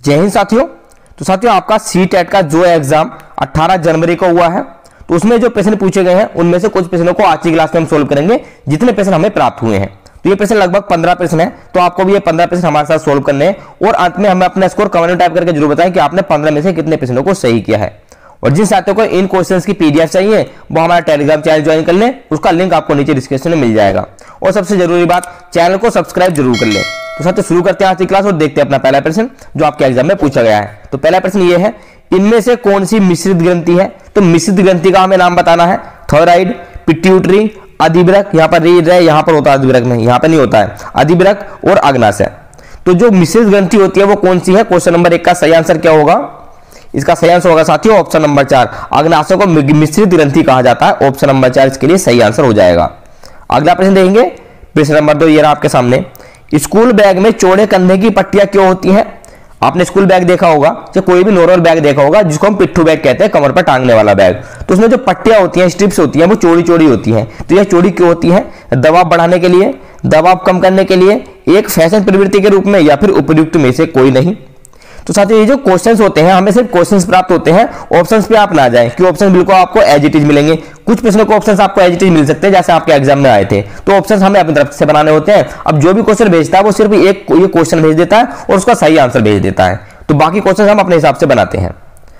जय हिंद साथियों। तो साथियों, आपका CTET का जो एग्जाम 18 जनवरी को हुआ है, तो उसमें जो प्रश्न पूछे गए हैं उनमें से कुछ प्रश्नों को आज की क्लास में हम सोल्व करेंगे, जितने प्रश्न हमें प्राप्त हुए हैं। तो ये प्रश्न लगभग 15 प्रश्न है, तो आपको भी ये 15 प्रश्न हमारे साथ सोल्व करने हैं और अंत में हमें अपना स्कोर कमेंट में टाइप करके जरूर बताएं कि आपने 15 में से कितने प्रश्नों को सही किया है। और जिन साथियों को इन क्वेश्चंस की PDF चाहिए वो हमारा टेलीग्राम चैनल ज्वाइन कर लें, उसका लिंक आपको नीचे डिस्क्रिप्शन में मिल जाएगा। और सबसे जरूरी बात, चैनल को सब्सक्राइब जरूर कर लें। तो साथियों, शुरू करते हैं आज की क्लास और देखते हैं अपना पहला प्रश्न जो आपके एग्जाम में पूछा गया है। तो पहला प्रश्न ये है, इनमें से कौन सी मिश्रित ग्रंथि है? तो मिश्रित ग्रंथि का हमें नाम बताना है। थायराइड, पिट्यूटरी, अधिवृक्क, यहाँ पर रीड है, यहाँ पर होता है अधिवृक्क में, यहाँ पर नहीं होता है, अधिवृक्क और अग्नाशय। तो जो मिश्रित ग्रंथि होती है वो कौन सी है? क्वेश्चन नंबर 1 का सही आंसर क्या होगा? इसका सही आंसर होगा साथियों ऑप्शन नंबर 4, अग्नाशय को मिश्रित ग्रंथि कहा जाता है। ऑप्शन नंबर 4 इसके लिए सही आंसर हो जाएगा। अगला प्रश्न देखेंगे, प्रश्न नंबर 2 ये रहा आपके सामने। स्कूल बैग में चौड़े कंधे की पट्टियां क्यों होती हैं? आपने स्कूल बैग देखा होगा, या कोई भी नॉर्मल बैग देखा होगा जिसको हम पिट्ठू बैग कहते हैं, कमर पर टांगने वाला बैग। तो उसमें जो पट्टियां होती हैं, स्ट्रिप्स होती हैं, वो चौड़ी चौड़ी होती हैं। तो यह चौड़ी क्यों होती है? दबाव बढ़ाने के लिए, दबाव कम करने के लिए, एक फैशन प्रवृत्ति के रूप में, या फिर उपयुक्त में से कोई नहीं। तो साथियों, ये जो क्वेश्चंस होते हैं हमें सिर्फ क्वेश्चंस प्राप्त होते हैं, ऑप्शंस पे आप ना जाएं, कि ऑप्शन बिल्कुल आपको एज इट इज मिलेंगे। कुछ प्रश्नों को ऑप्शंस आपको एज इट इज मिल सकते हैं जैसे आपके एग्जाम में आए थे, तो ऑप्शंस हमें अपनी तरफ से बनाने होते हैं। अब जो भी क्वेश्चन भेजता है वो सिर्फ एक ये क्वेश्चन भेज देता है और उसका सही आंसर भेज देता है, तो बाकी क्वेश्चन हम अपने हिसाब से बनाते हैं।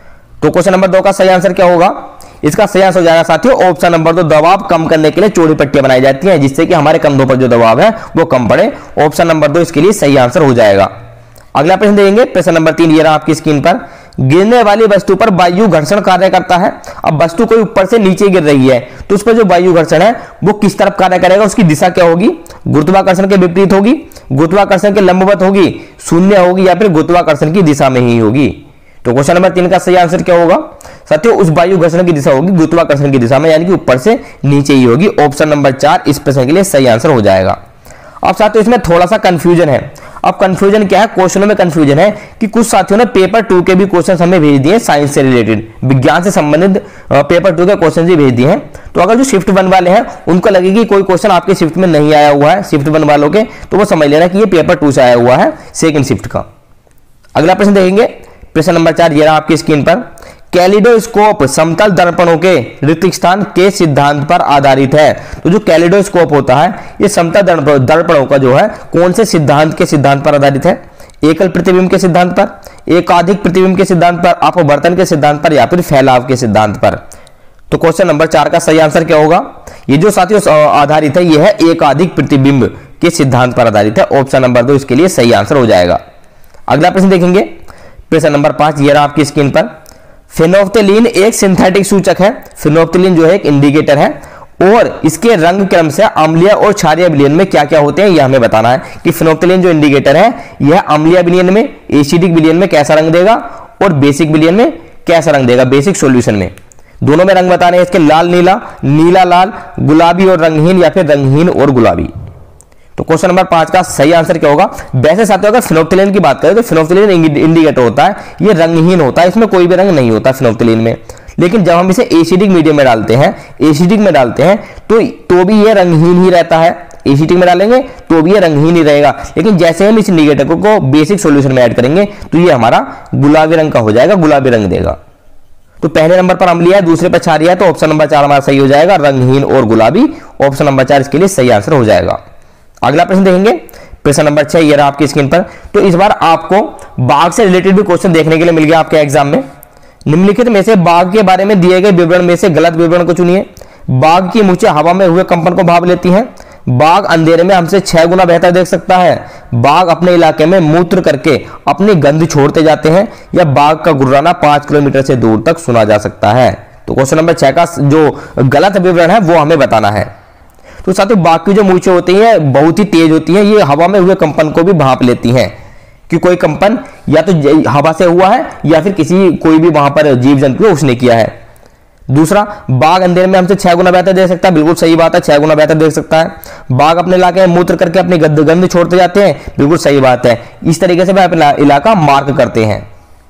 तो क्वेश्चन नंबर 2 का सही आंसर क्या होगा? इसका सही आंसर हो जाएगा साथियों ऑप्शन नंबर 2, दबाव कम करने के लिए चौड़ी पट्टियां बनाई जाती हैं जिससे कि हमारे कंधों पर जो दबाव है वो कम पड़े। ऑप्शन नंबर 2 इसके लिए सही आंसर हो जाएगा। अगला प्रश्न देंगे, प्रश्न नंबर 3 ये रहा आपकी स्क्रीन पर। गिरने वाली वस्तु पर वायु घर्षण कार्य करता है। अब वस्तु कोई ऊपर से नीचे गिर रही है तो उस पर जो वायु घर्षण है वो किस तरफ कार्य करेगा? उसकी दिशा क्या होगी? गुरुत्वाकर्षण के विपरीत होगी, गुरुत्वाकर्षण के लंबवत होगी, शून्य होगी, या फिर गुरुत्वाकर्षण की दिशा में ही होगी? तो क्वेश्चन नंबर 3 का सही आंसर क्या होगा साथियों? उस वायु घर्षण की दिशा होगी गुरुत्वाकर्षण की दिशा में, यानी कि ऊपर से नीचे ही होगी। ऑप्शन नंबर 4 इस प्रश्न के लिए सही आंसर हो जाएगा। अब साथियों, इसमें थोड़ा सा कंफ्यूजन है। अब कंफ्यूजन क्या है? क्वेश्चनों में कंफ्यूजन है कि कुछ साथियों ने पेपर 2 के भी क्वेश्चन हमें भेज दिए, साइंस से रिलेटेड, विज्ञान से संबंधित पेपर 2 के क्वेश्चन भी भेज दिए हैं। तो अगर जो शिफ्ट 1 वाले हैं उनको लगे कि कोई क्वेश्चन आपके शिफ्ट में नहीं आया हुआ है, शिफ्ट 1 वालों के, तो वो समझ लेना कि ये पेपर 2 से आया हुआ है, सेकंड शिफ्ट का। अगला प्रश्न देखेंगे, प्रश्न नंबर 4 ये रहा आपकी स्क्रीन पर। कैलिडोस्कोप समतल दर्पणों के रिक्त स्थान के सिद्धांत पर आधारित है। तो जो कैलिडोस्कोप होता है ये समतल दर्पणों का जो है कौन से सिद्धांत के सिद्धांत पर आधारित है? एकल प्रतिबिंब के सिद्धांत पर, एकाधिक प्रतिबिंब के सिद्धांत पर, अपवर्तन के सिद्धांत पर, या फिर फैलाव के सिद्धांत पर? तो क्वेश्चन नंबर 4 का सही आंसर क्या होगा? ये जो साथियों आधारित है ये है एकाधिक प्रतिबिंब के सिद्धांत पर आधारित है। ऑप्शन नंबर 2 इसके लिए सही आंसर हो जाएगा। अगला प्रश्न देखेंगे, प्रश्न नंबर 5 ये रहा आपकी स्क्रीन पर। फेनोल्फ्थेलीन एक सिंथेटिक सूचक है। फेनोल्फ्थेलीन जो है एक इंडिकेटर है और इसके रंग क्रम से अम्लीय और क्षारीय विलयन में क्या क्या होते हैं यह हमें बताना है कि फेनोल्फ्थेलीन जो इंडिकेटर है यह अम्लीय विलयन में, एसिडिक विलयन में कैसा रंग देगा और बेसिक विलयन में कैसा रंग देगा, बेसिक सॉल्यूशन में। दोनों में रंग बताने हैं इसके, लाल नीला, नीला लाल, गुलाबी और रंगहीन, या फिर रंगहीन और गुलाबी। तो क्वेश्चन नंबर 5 का सही आंसर क्या होगा? वैसे साथियों अगर फेनोल्फ्थेलीन की बात करें तो फेनोल्फ्थेलीन इंडिकेटर होता है, ये रंगहीन होता है, इसमें कोई भी रंग नहीं होता फेनोल्फ्थेलीन में। लेकिन जब हम इसे एसिडिक मीडियम में डालते हैं, एसिडिक में डालते हैं तो भी ये रंगहीन ही रहता है। एसिडिक में डालेंगे तो भी ये रंगहीन ही रहेगा। लेकिन जैसे हम इस इंडिकेटर को बेसिक सॉल्यूशन में ऐड करेंगे तो ये हमारा गुलाबी रंग का हो जाएगा, गुलाबी रंग देगा। तो पहले नंबर पर अम्लीय है, दूसरे पर क्षारीय है, तो ऑप्शन नंबर 4 हमारा सही हो जाएगा, रंगहीन और गुलाबी। ऑप्शन नंबर 4 इसके लिए सही आंसर हो जाएगा। अगला प्रश्न देखेंगे, प्रश्न नंबर 6 ये रहा आपकी स्क्रीन पर। तो इस बार आपको बाघ से रिलेटेड भी क्वेश्चन देखने के लिए मिल गया आपके एग्जाम में। निम्नलिखित में से बाघ के बारे में दिए गए विवरण में से गलत विवरण को चुनिए। बाघ की मूंछें हवा में हुए कंपन को भाप लेती हैं। बाघ अंधेरे में हमसे 6 गुना बेहतर देख सकता है। बाघ अपने इलाके में मूत्र करके अपनी गंध छोड़ते जाते हैं, या बाघ का गुर्राना 5 किलोमीटर से दूर तक सुना जा सकता है। तो क्वेश्चन नंबर 6 का जो गलत विवरण है वो हमें बताना है। तो साथियों बाघ की जो मूंछें होती हैं बहुत ही तेज होती हैं, ये हवा में हुए कंपन को भी भांप लेती हैं कि कोई कंपन या तो हवा से हुआ है या फिर कोई भी वहां पर जीव जंतु है उसने किया है। दूसरा, बाघ अंधेरे में हमसे 6 गुना बेहतर देख सकता है, बिल्कुल सही बात है, 6 गुना बेहतर देख सकता है। बाघ अपने इलाके में मूत्र करके अपनी गंध छोड़ते जाते हैं, बिल्कुल सही बात है। इस तरीके से वह अपना इलाका मार्क करते हैं।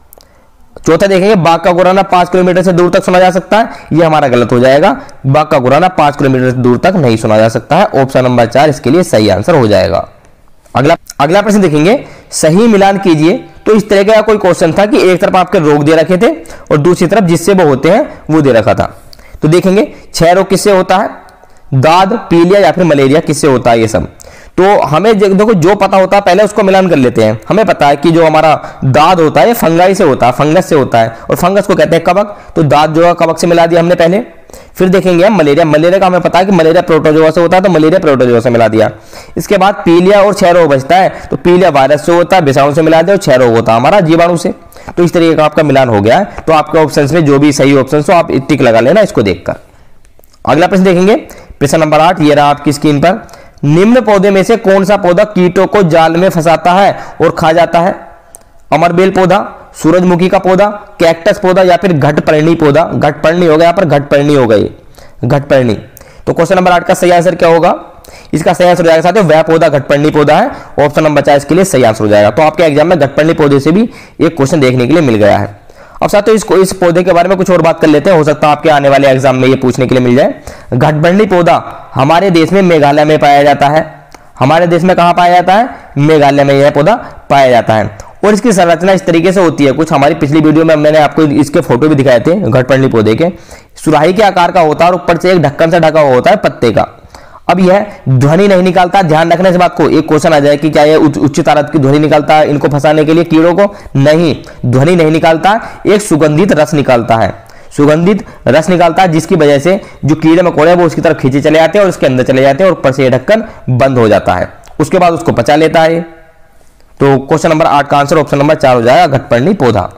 चौथा देखेंगे, बाघ का गुर्राना 5 किलोमीटर से दूर तक सुना जा सकता है, यह हमारा गलत हो जाएगा। बाघ का गुर्राना 5 किलोमीटर से दूर तक नहीं सुना जा सकता है। ऑप्शन नंबर 4 इसके लिए सही आंसर हो जाएगा। अगला प्रश्न देखेंगे, सही मिलान कीजिए तो इस तरह का कोई क्वेश्चन था कि एक तरफ आपके रोग दे रखे थे और दूसरी तरफ जिससे वो होते हैं वो दे रखा था। तो देखेंगे क्षय रोग किससे होता है, दाद, पीलिया या फिर मलेरिया किससे होता है, ये सब। तो हमें देखो जो पता होता है पहले उसको मिलान कर लेते हैं। हमें पता है कि जो हमारा दाद होता है फंगाई से होता है, फंगस से होता है, और फंगस को कहते हैं कवक। तो दाद जो है कवक से मिला दिया हमने पहले। फिर देखेंगे हम मलेरिया, मलेरिया का हमें पता है कि मलेरिया प्रोटोजोआ से होता है, तो मलेरिया प्रोटोजोआ से मिला दिया। इसके बाद पीलिया और क्षय रोग बचता है, तो पीलिया वायरस से होता है, विषाणु से मिला दिया, और क्षय रोग होता है हमारा जीवाणु से। तो इस तरीके का आपका मिलान हो गया है। तो आपके ऑप्शन में जो भी सही ऑप्शन हो आप टिक लगा लेना इसको देखकर। अगला प्रश्न देखेंगे, प्रश्न नंबर 8, ये रहा आपकी स्क्रीन पर। निम्न पौधे में से कौन सा पौधा कीटों को जाल में फंसाता है और खा जाता है? अमरबेल पौधा, सूरजमुखी का पौधा, कैक्टस पौधा या फिर घटपर्णी पौधा। घटपर्णी हो गया, यहाँ पर घटपर्णी हो गई, घटपर्णी। तो क्वेश्चन नंबर 8 का सही आंसर क्या होगा? इसका सही आंसर हो जाएगा साथियों वह पौधा घटपर्णी पौधा है। ऑप्शन नंबर 4 इसके लिए सही आंसर हो जाएगा। तो आपके एग्जाम में घटपर्णी पौधे से भी एक क्वेश्चन देखने के लिए मिल गया है। अब साथियों इस पौधे के बारे में कुछ और बात कर लेते हैं, हो सकता है आपके आने वाले एग्जाम में ये पूछने के लिए मिल जाए। घटपर्णी पौधा हमारे देश में मेघालय में पाया जाता है। हमारे देश में कहां पाया जाता है? मेघालय में यह पौधा पाया जाता है। और इसकी संरचना इस तरीके से होती है, कुछ हमारी पिछली वीडियो में मैंने आपको इसके फोटो भी दिखाए थे। घटपर्णी पौधे के सुराही के आकार का होता है और ऊपर से एक ढक्कन से ढका हुआ होता है पत्ते का। अब यह ध्वनि नहीं निकालता, ध्यान रखना इस बात को। एक क्वेश्चन आ जाए कि क्या यह उच्च तारत की ध्वनि निकालता है इनको फंसाने के लिए कीड़ों को? नहीं, ध्वनि नहीं निकालता, एक सुगंधित रस निकालता है। सुगंधित रस निकालता है जिसकी वजह से जो कीड़े मकोड़े वो उसकी तरफ खींचे चले जाते हैं और उसके अंदर चले जाते हैं और ऊपर से ये ढक्कन बंद हो जाता है। उसके बाद उसको पचा लेता है। तो क्वेश्चन नंबर 8 का आंसर ऑप्शन नंबर 4 हो जाएगा, घटपर्णी पौधा।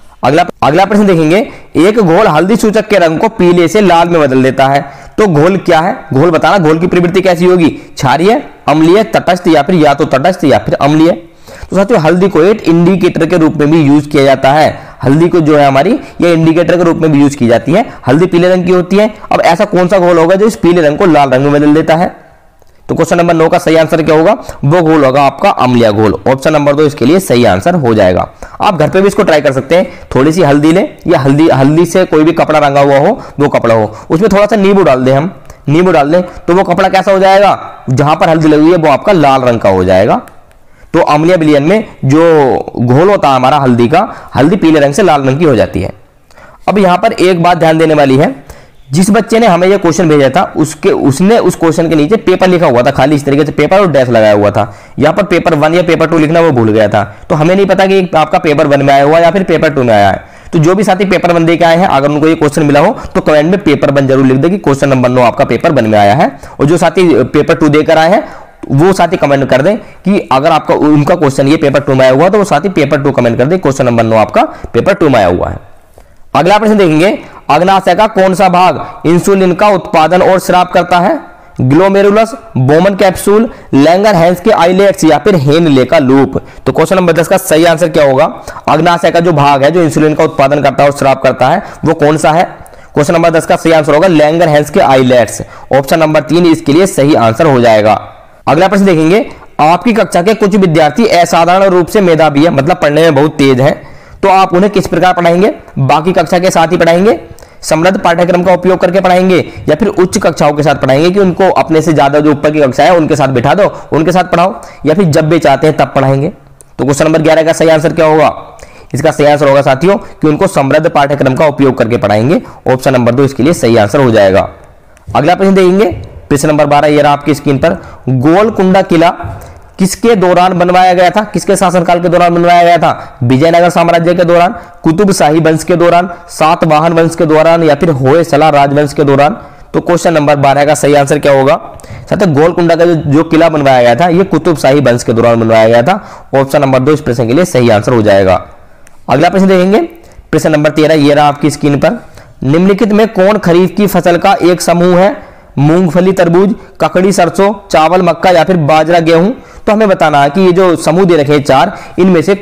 अगला प्रश्न देखेंगे, एक घोल हल्दी सूचक के रंग को पीले से लाल में बदल देता है। तो घोल क्या है? घोल बताना, घोल की प्रवृत्ति कैसी होगी? क्षारीय, अम्लीय, तटस्थ या फिर या तो तटस्थ या फिर अम्लीय। तो साथियों हल्दी को एक इंडिकेटर के रूप में भी यूज किया जाता है। हल्दी को जो है हमारी ये इंडिकेटर के रूप में भी यूज की जाती है। हल्दी पीले रंग की होती है। अब ऐसा कौन सा घोल होगा जो इस पीले रंग को लाल रंग में बदल देता है? तो क्वेश्चन नंबर 9 का सही आंसर क्या होगा? वो घोल होगा आपका अम्लीय घोल। ऑप्शन नंबर 2 इसके लिए सही आंसर हो जाएगा। आप घर पे भी इसको ट्राई कर सकते हैं। थोड़ी सी हल्दी ले या हल्दी से कोई भी कपड़ा रंगा हुआ हो, वो कपड़ा हो, उसमें थोड़ा सा नींबू डाल दें, हम नींबू डाल दें तो वो कपड़ा कैसा हो जाएगा? जहां पर हल्दी लगी है वो आपका लाल रंग का हो जाएगा। तो अम्लीय विलयन में जो घोल होता है हमारा हल्दी का, हल्दी पीले रंग से लाल रंग की हो जाती है। अब यहां पर एक बात ध्यान देने वाली है, जिस बच्चे ने हमें यह क्वेश्चन भेजा था उसने उस क्वेश्चन के नीचे पेपर लिखा हुआ था, खाली इस तरीके से पेपर और डैश लगाया हुआ था। यहाँ पर पेपर 1 या पेपर 2 लिखना वो भूल गया था। तो हमें नहीं पता कि आपका पेपर 1 में आया हुआ या फिर पेपर 2 में आया है। तो जो भी साथी पेपर 1 दे के आए हैं, अगर उनको ये क्वेश्चन मिला हो तो कमेंट में पेपर 1 जरूर लिख दे कि क्वेश्चन नंबर 9 आपका पेपर 1 में आया है। और जो साथी पेपर 2 देकर आए हैं वो साथी कमेंट कर दें कि अगर आपका उनका क्वेश्चन ये पेपर 2 में आया हुआ तो वो साथी पेपर 2 कमेंट कर दे क्वेश्चन नंबर 9 आपका पेपर 2 में आया हुआ है। अगला प्रश्न देखेंगे, अग्नाशय का कौन सा भाग इंसुलिन का उत्पादन और स्राव करता है? ग्लोमेरुलस, बोमन कैप्सूल, लैंगरहैंस के आइलेट्स या फिर हेनले का लूप। तो क्वेश्चन नंबर 10 का सही आंसर क्या होगा? अग्नाशय का जो भाग है जो इंसुलिन का उत्पादन करता है और स्राव करता है वो कौन सा है? क्वेश्चन नंबर 10 का सही आंसर होगा लैंगरहैंस के आइलेट्स। ऑप्शन नंबर 3 इसके लिए सही आंसर हो जाएगा। अगला प्रश्न देखेंगे, आपकी कक्षा के कुछ विद्यार्थी असाधारण रूप से मेधावी है, मतलब पढ़ने में बहुत तेज है, तो आप उन्हें किस प्रकार पढ़ाएंगे? बाकी कक्षा के साथ ही पढ़ाएंगे, समृद्ध पाठ्यक्रम का उपयोग करके पढ़ाएंगे, या फिर उच्च कक्षाओं के साथ पढ़ाएंगे कि उनको अपने से ज्यादा जो ऊपर की कक्षा है उनके साथ बिठा दो, उनके साथ पढ़ाओ, या फिर जब भी चाहते हैं तब पढ़ाएंगे? तो क्वेश्चन नंबर 11 का सही आंसर क्या होगा? इसका सही आंसर होगा साथियों कि उनको समृद्ध पाठ्यक्रम का उपयोग करके पढ़ाएंगे। ऑप्शन नंबर 2 इसके लिए सही आंसर हो जाएगा। अगला प्रश्न देखेंगे, प्रश्न नंबर 12 ये रहा आपकी स्क्रीन पर। गोलकुंडा किला किसके दौरान बनवाया गया था? किसके शासनकाल के दौरान बनवाया गया था? विजयनगर साम्राज्य के दौरान, कुतुबशाही वंश के दौरान, सातवाहन वंश के दौरान या फिर होयसला राजवंश के दौरान? तो क्वेश्चन नंबर 12 का सही आंसर क्या होगा? साथियों गोलकुंडा का जो किला बनवाया गया था ये कुतुबशाही वंश के दौरान बनवाया गया था। ऑप्शन नंबर 2 इस प्रश्न के लिए सही आंसर हो जाएगा। अगला प्रश्न देखेंगे, प्रश्न नंबर 13 ये रहा आपकी स्क्रीन पर। निम्नलिखित में कौन खरीफ की फसल का एक समूह है? मूंगफली, तरबूज, ककड़ी, सरसों, चावल, मक्का या फिर बाजरा, गेहूं? तो हमें बताना है कि ये जो समूह दे रखे हैं 4, इनमें से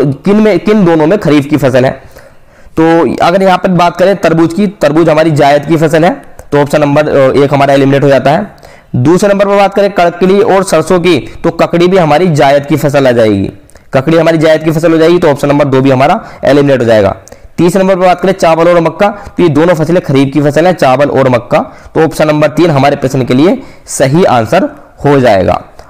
किन दोनों में खरीफ की फसल है। तो अगर यहां पर बात करें तरबूज की, तरबूज हमारी जायद की फसल है, तो ऑप्शन नंबर 1 हमारा एलिमिनेट हो जाता है। दूसरे नंबर पर बात करें ककड़ी और सरसों की, तो ककड़ी भी हमारी जायद की फसल आ जाएगी, ककड़ी हमारी जायद की फसल हो जाएगी, तो ऑप्शन नंबर 2 भी हमारा एलिमिनेट हो जाएगा। तीसरे नंबर पर बात करें चावल और मक्का, तो ये दोनों फसलें खरीफ की फसल है, चावल और मक्का, तो ऑप्शन नंबर 3 हमारे प्रश्न के लिए सही आंसर हो जाएगा।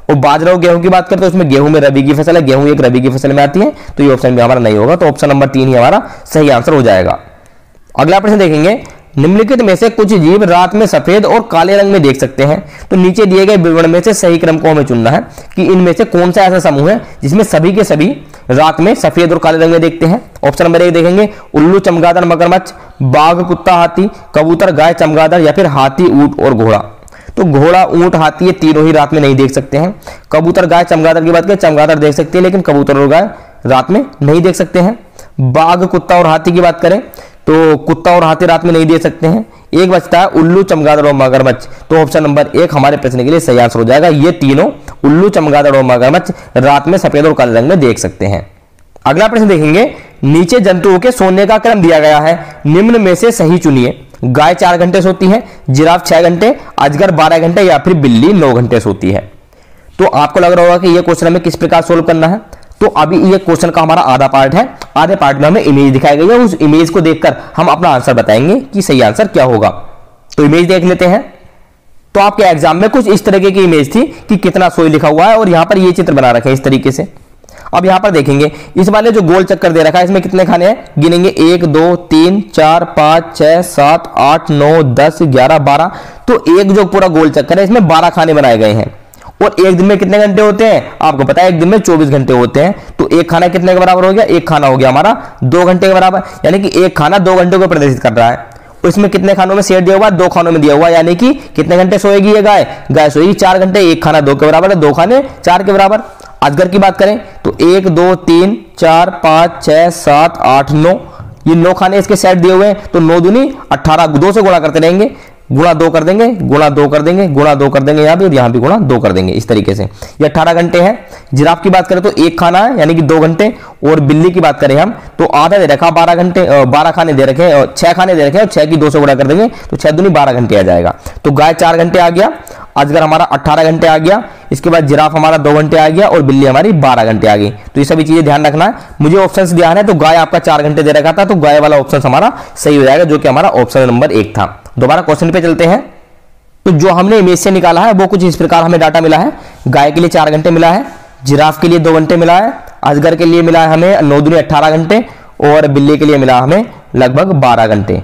और बाजरा और गेहूं की बात करें तो उसमें गेहूं में रबी की फसल है, गेहूं एक रबी की फसल में आती है, तो ये ऑप्शन भी हमारा नहीं होगा। तो ऑप्शन नंबर 3 ही हमारा सही आंसर हो जाएगा। अगला प्रश्न देखेंगे, निम्नलिखित में से कुछ जीव रात में सफेद और काले रंग में देख सकते हैं। तो नीचे दिए गए विवरण में से सही क्रम को हमें चुनना है कि इनमें से कौन सा ऐसा समूह है जिसमें सभी के सभी रात में सफेद और काले रंग में देखते हैं। ऑप्शन नंबर 1 देखेंगे, उल्लू, चमगादड़, मगरमच्छ, बाघ, कुत्ता, हाथी, कबूतर, गाय, चमगादड़ या फिर हाथी, ऊंट और घोड़ा। तो घोड़ा, ऊंट, हाथी ये तीनों ही रात में नहीं देख सकते हैं। कबूतर, गाय, चमगादड़ की बात करें, चमगादड़ देख सकते हैं लेकिन कबूतर और गाय रात में नहीं देख सकते हैं। बाघ, कुत्ता और हाथी की बात करें तो कुत्ता और हाथी रात में नहीं देख सकते हैं। एक बचता है उल्लू, चमगादड़ और मगरमच्छ। तो ऑप्शन नंबर 1 हमारे प्रश्न के लिए सही आंसर हो जाएगा। ये तीनों उल्लू, चमगादड़ और मगरमच्छ रात में सफेद और काले रंग में देख सकते हैं। अगला प्रश्न देखेंगे, नीचे जंतुओं के सोने का क्रम दिया गया है, निम्न में से सही चुनिए। गाय 4 घंटे सोती है, जिराफ 6 घंटे, अजगर 12 घंटे या फिर बिल्ली 9 घंटे सोती है। तो आपको लग रहा होगा कि यह क्वेश्चन हमें किस प्रकार सोल्व करना है। तो अभी ये क्वेश्चन का हमारा आधा पार्ट है, आधे पार्ट में हमें इमेज दिखाई गई है, उस इमेज को देखकर हम अपना आंसर बताएंगे कि सही आंसर क्या होगा। तो इमेज देख लेते हैं। तो आपके एग्जाम में कुछ इस तरीके की इमेज थी कि कितना सोई लिखा हुआ है और यहां पर ये चित्र बना रखे हैं इस तरीके से। अब यहां पर देखेंगे, इस वाले जो गोल चक्कर दे रखा है इसमें कितने खाने हैं, गिनेंगे 1 2 3 4 5 6 7 8 9 10 11 12। तो एक जो पूरा गोल चक्कर है इसमें 12 खाने बनाए गए हैं। और एक दिन में कितने घंटे होते हैं, आपको पता है एक दिन में 24 घंटे होते हैं। तो एक खाना कितने के बराबर हो गया, एक खाना हो गया हमारा 2 घंटे के बराबर, यानी कि एक खाना 2 घंटों को प्रदर्शित कर रहा है। और इसमें कितने खानों में शेयर दिया हुआ, 2 खानों में दिया हुआ, यानी कि कितने घंटे सोएगी ये गाय, गाय सोएगी 4 घंटे। एक खाना 2 के बराबर है, 2 खाने 4 के बराबर। अजगर की बात करें तो 1 2 3 4 5 6 7 8 9, ये 9 खाने इसके सेट दिए हुए हैं। तो 9 दूनी 18, 2 से गुणा करते रहेंगे, गुणा 2 कर देंगे, गुणा 2 कर देंगे, गुणा 2 कर देंगे यहाँ भी, और यहाँ भी गुणा 2 कर देंगे। इस तरीके से ये 18 घंटे हैं। जिराफ की बात करें तो एक खाना है यानी कि 2 घंटे। और बिल्ली की बात करें हम तो आधा दे रखा 12 घंटे, 12 खाने दे रखे हैं, 6 खाने दे रखे हैं, और 6 की 2 से गुणा कर देंगे तो 6 दूनी 12 घंटे आ जाएगा। तो गाय 4 घंटे आ गया, अजगर हमारा 18 घंटे आ गया, इसके बाद जिराफ हमारा 2 घंटे आ गया और बिल्ली हमारी 12 घंटे आ गई। तो ये सभी चीजें ध्यान रखना है। मुझे ऑप्शन ध्यान है तो गाय आपका 4 घंटे दे रखा था, तो गाय वाला ऑप्शन हमारा सही हो जाएगा, जो कि हमारा ऑप्शन नंबर 1 था। दोबारा क्वेश्चन पे चलते हैं। तो जो हमने इमेज से निकाला है वो कुछ इस प्रकार हमें डाटा मिला है। गाय के लिए 4 घंटे मिला है, जिराफ के लिए 2 घंटे मिला है, अजगर के लिए मिला है हमें 9 दूनी 18 घंटे, और बिल्ली के लिए मिला हमें लगभग 12 घंटे,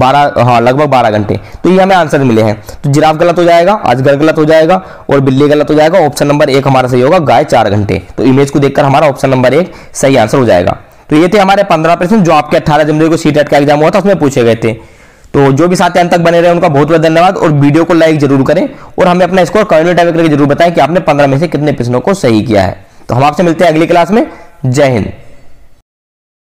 लगभग 12 घंटे। तो ये हमें आंसर मिले हैं। तो जिराफ गलत हो जाएगा, अजगर गलत हो जाएगा और बिल्ली गलत हो जाएगा। ऑप्शन नंबर 1 हमारा सही होगा, गाय 4 घंटे। तो इमेज को देखकर हमारा ऑप्शन नंबर 1 सही आंसर हो जाएगा। तो ये थे हमारे 15 प्रश्न जो आपके 18 जनवरी को सीटेट का एग्जाम हुआ था उसमें पूछे गए थे। तो जो भी साथ अंत तक बने रहे उनका बहुत बहुत धन्यवाद, और वीडियो को लाइक जरूर करें और हमें अपना स्कोर कमेंट में टाइप करके जरूर बताएं कि आपने 15 में से कितने प्रश्नों को सही किया है। तो हम आपसे मिलते हैं अगली क्लास में। जय हिंद।